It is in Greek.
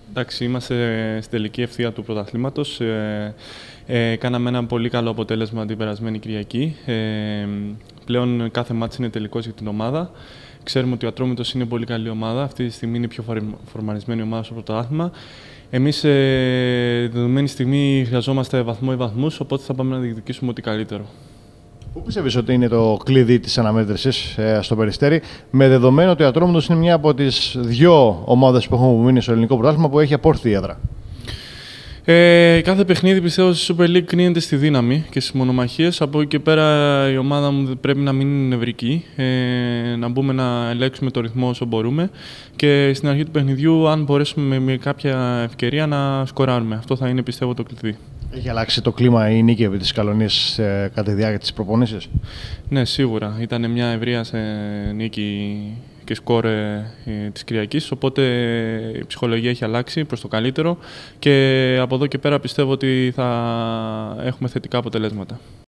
Εντάξει, είμαστε στην τελική ευθεία του πρωταθλήματος. Κάναμε ένα πολύ καλό αποτέλεσμα την περασμένη Κυριακή. Πλέον κάθε μάτς είναι τελικός για την ομάδα. Ξέρουμε ότι ο Ατρόμητος είναι πολύ καλή ομάδα. Αυτή τη στιγμή είναι η πιο φορμαρισμένη ομάδα στο πρωτάθλημα. Εμείς, δεδομένη στιγμή, χρειαζόμαστε βαθμό ή βαθμούς, οπότε θα πάμε να διεκδικήσουμε ό,τι καλύτερο. Πού πιστεύεις ότι είναι το κλειδί της αναμέτρησης στο Περιστέρι, με δεδομένο ότι ο Ατρόμητος είναι μια από τις δύο ομάδες που έχουν μείνει στο ελληνικό πρωτάθλημα που έχει απόρθητη έδρα? Κάθε παιχνίδι πιστεύω στη Super League κρίνεται στη δύναμη και στις μονομαχίες. Από εκεί και πέρα η ομάδα μου πρέπει να μην είναι νευρική, να μπούμε να ελέγξουμε το ρυθμό όσο μπορούμε και στην αρχή του παιχνιδιού, αν μπορέσουμε με κάποια ευκαιρία, να σκοράρουμε. Αυτό θα είναι, πιστεύω, το κλειδί. Έχει αλλάξει το κλίμα η νίκη επί της Καλονίας κατά τη διάρκεια της προπόνησης? Ναι, σίγουρα. Ήταν μια ευρεία νίκη και σκορ της Κυριακής, οπότε η ψυχολογία έχει αλλάξει προς το καλύτερο και από εδώ και πέρα πιστεύω ότι θα έχουμε θετικά αποτελέσματα.